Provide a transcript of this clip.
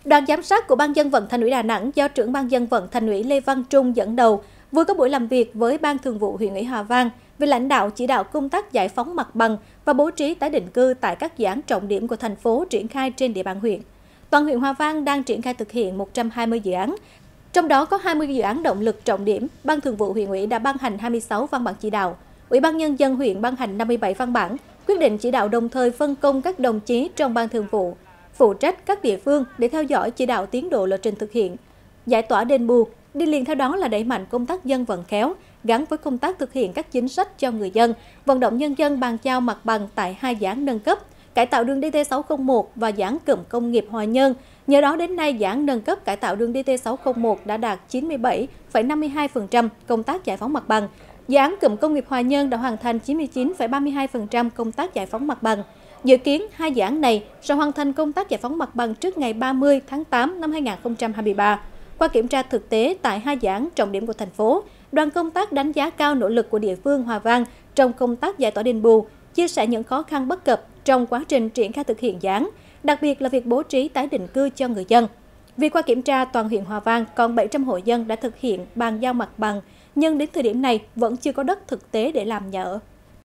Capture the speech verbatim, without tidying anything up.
Đoàn giám sát của Ban Dân vận Thành ủy Đà Nẵng do trưởng Ban Dân vận Thành ủy Lê Văn Trung dẫn đầu vừa có buổi làm việc với Ban Thường vụ Huyện ủy Hòa Vang về lãnh đạo chỉ đạo công tác giải phóng mặt bằng và bố trí tái định cư tại các dự án trọng điểm của thành phố triển khai trên địa bàn huyện. Toàn huyện Hòa Vang đang triển khai thực hiện một trăm hai mươi dự án, trong đó có hai mươi dự án động lực trọng điểm. Ban Thường vụ Huyện ủy đã ban hành hai mươi sáu văn bản chỉ đạo. Ủy ban Nhân dân huyện ban hành năm mươi bảy văn bản, quyết định chỉ đạo đồng thời phân công các đồng chí trong Ban Thường vụ phụ trách các địa phương để theo dõi chỉ đạo tiến độ lộ trình thực hiện, giải tỏa đền bù. Đi liền theo đó là đẩy mạnh công tác dân vận khéo, gắn với công tác thực hiện các chính sách cho người dân, vận động nhân dân bàn giao mặt bằng tại hai dự án nâng cấp, cải tạo đường D T sáu không một và dự án cụm công nghiệp Hòa Nhơn. Nhờ đó đến nay, dự án nâng cấp cải tạo đường D T sáu không một đã đạt chín mươi bảy phẩy năm mươi hai phần trăm công tác giải phóng mặt bằng. Dự án cụm công nghiệp Hòa Nhơn đã hoàn thành chín mươi chín phẩy ba mươi hai phần trăm công tác giải phóng mặt bằng. Dự kiến hai dự án này sẽ hoàn thành công tác giải phóng mặt bằng trước ngày ba mươi tháng tám năm hai nghìn không trăm hai mươi ba. Qua kiểm tra thực tế tại hai dự án trọng điểm của thành phố, đoàn công tác đánh giá cao nỗ lực của địa phương Hòa Vang trong công tác giải tỏa đền bù, chia sẻ những khó khăn bất cập trong quá trình triển khai thực hiện dự án, đặc biệt là việc bố trí tái định cư cho người dân. Vì qua kiểm tra, toàn huyện Hòa Vang còn bảy trăm hộ dân đã thực hiện bàn giao mặt bằng, nhưng đến thời điểm này vẫn chưa có đất thực tế để làm nhà ở.